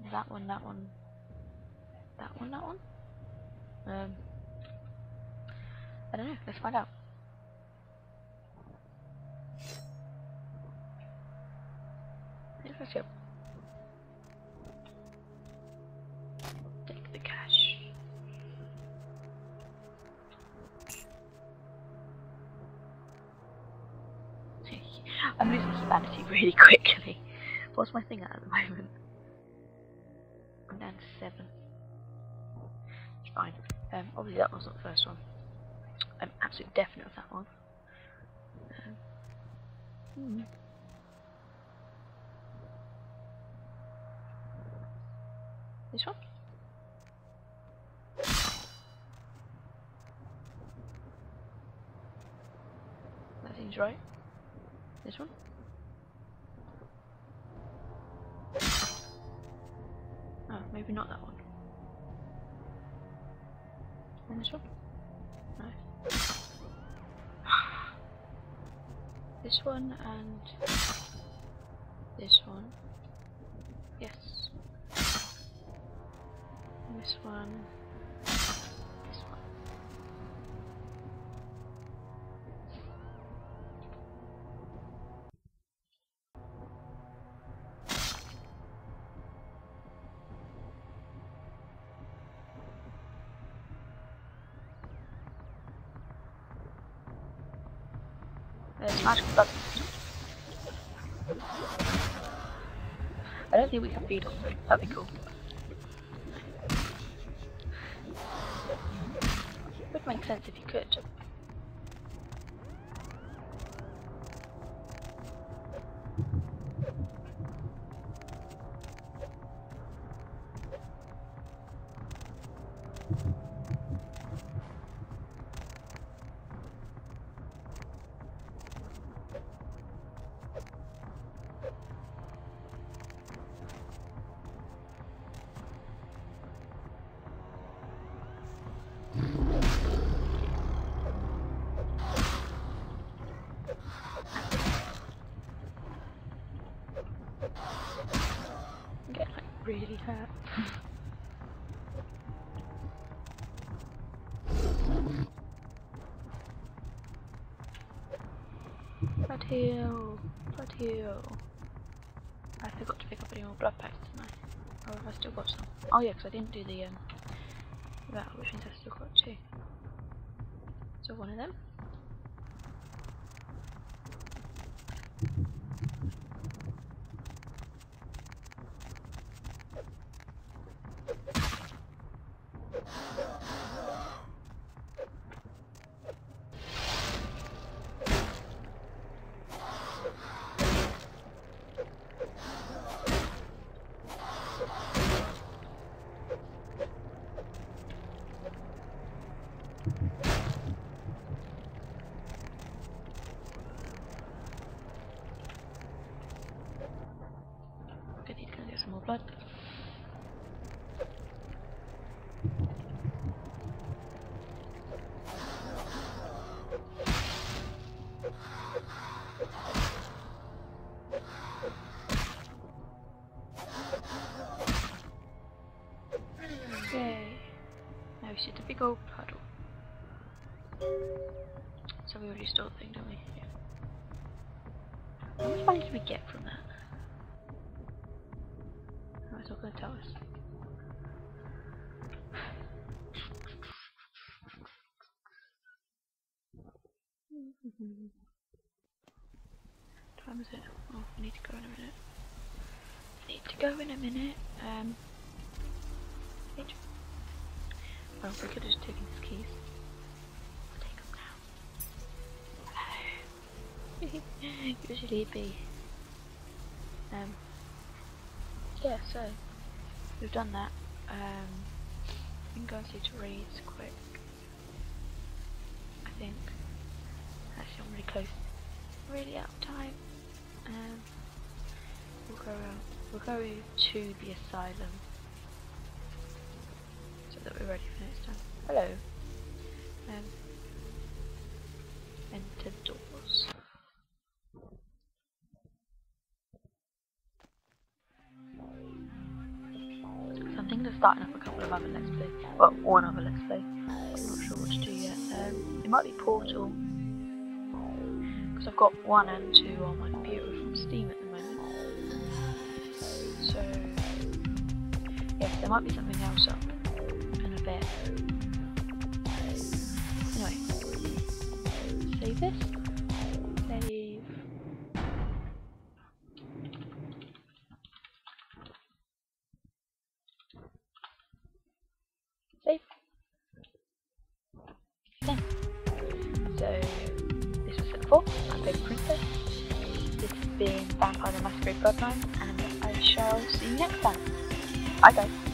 That one, that one, that one, that one. I don't know. Let's find out. Let's go. Take the cash. I'm losing humanity really quickly. What's my thing at the moment? I'm down to 7. It's fine. Obviously that wasn't the first one. I'm absolutely definite of that one. This one? That seems right. This one? Oh, maybe not that one. And this one? No. This one and this one. Yes. And this one. This one. There's magic button. I don't think we can feed them. That'd be cool. Would make sense if you could. I'm getting like really hurt. Blood heal, blood heal. I forgot to pick up any more blood packs, didn't I? Or have I still got some? Oh yeah, because I didn't do the that, which means I've still got 2. So one of them. Good, he's gonna get some more blood. Yay. Now we see the big old puddle. So we already stole the thing, don't we? Yeah. How much money did we get from that? Oh, it's not going to tell us. What time is it? Oh, I need to go in a minute. Need to go in a minute. Oh, we could have just taken his keys. I'll take them now. Hello. Usually it'd be. Yeah, so we've done that. We can go and see Therese quick. I think. Actually, I'm really close. Really out of time. We'll go to the asylum so that we're ready for next time. Hello. Enter doors. of starting up a couple of other Let's Play. Well, one other Let's Play. I'm not sure what to do yet. It might be Portal. Because I've got 1 and 2 on my computer from Steam at the moment. So, yes, there might be something else up in a bit. Anyway, save this. Save. Save. Done. So, this was set 4. I'm Baby Princess. This has been Vampire the Masquerade Bloodline, and I shall see you next time. Bye guys.